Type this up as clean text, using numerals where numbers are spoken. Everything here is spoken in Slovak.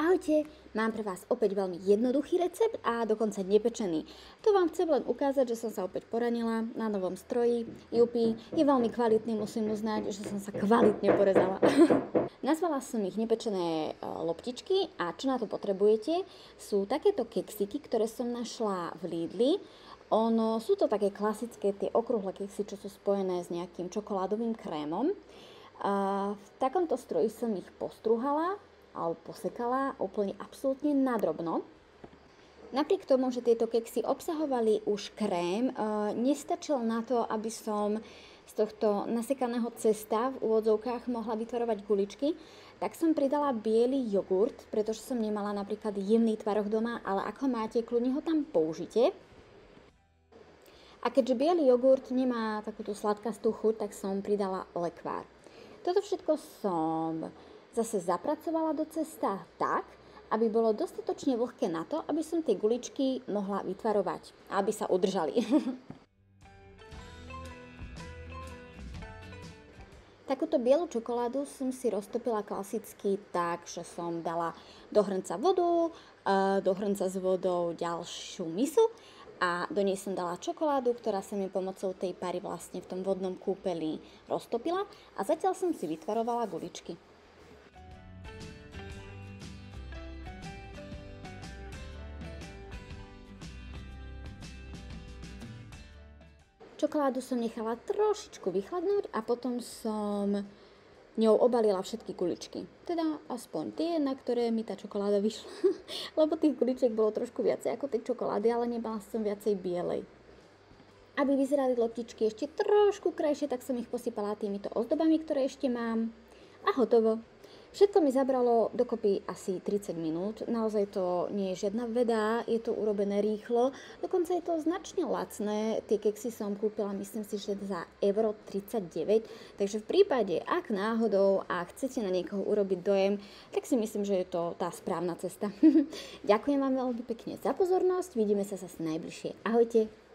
Ahojte, mám pre vás opäť veľmi jednoduchý recept a dokonca nepečený. To vám chcem len ukázať, že som sa opäť poranila na novom stroji. Jupi, je veľmi kvalitný, musím uznať, že som sa kvalitne porezala. Nazvala som ich nepečené loptičky a čo na to potrebujete, sú takéto keksiky, ktoré som našla v Lidli. Sú to také klasické tie okrúhle keksy, čo sú spojené s nejakým čokoládovým krémom. V takomto stroji som ich postruhala alebo posekala úplne absolútne nadrobno. Napriek tomu, že tieto keksy obsahovali už krém, nestačilo na to, aby som z tohto nasekaného cesta v úvodzovkách mohla vytvarovať guličky, tak som pridala biely jogurt, pretože som nemala napríklad jemný tvaroh doma, ale ako máte, kľudne ho tam použite. A keďže biely jogurt nemá takúto sladkastú chuť, tak som pridala lekvár. Toto všetko som zase zapracovala do cesta tak, aby bolo dostatočne vlhké na to, aby som tie guličky mohla vytvarovať a aby sa udržali. Takúto bielu čokoládu som si roztopila klasicky tak, že som dala do hrnca vodu, do hrnca s vodou ďalšiu misu a do nej som dala čokoládu, ktorá sa mi pomocou tej pary vlastne v tom vodnom kúpeli roztopila a zatiaľ som si vytvarovala guličky. Čokoládu som nechala trošičku vychladnúť a potom som ňou obalila všetky guličky. Teda aspoň tie, na ktoré mi tá čokoláda vyšla. Lebo tých guličiek bolo trošku viacej ako tej čokolády, ale nemala som viacej bielej. Aby vyzerali loptičky ešte trošku krajšie, tak som ich posypala týmito ozdobami, ktoré ešte mám. A hotovo. Všetko mi zabralo dokopy asi 30 minút. Naozaj to nie je žiadna veda, je to urobené rýchlo. Dokonca je to značne lacné. Tie keksy som kúpila, myslím si, že za euro 39. Takže v prípade, ak náhodou a chcete na niekoho urobiť dojem, tak si myslím, že je to tá správna cesta. Ďakujem vám veľmi pekne za pozornosť. Vidíme sa zase najbližšie. Ahojte.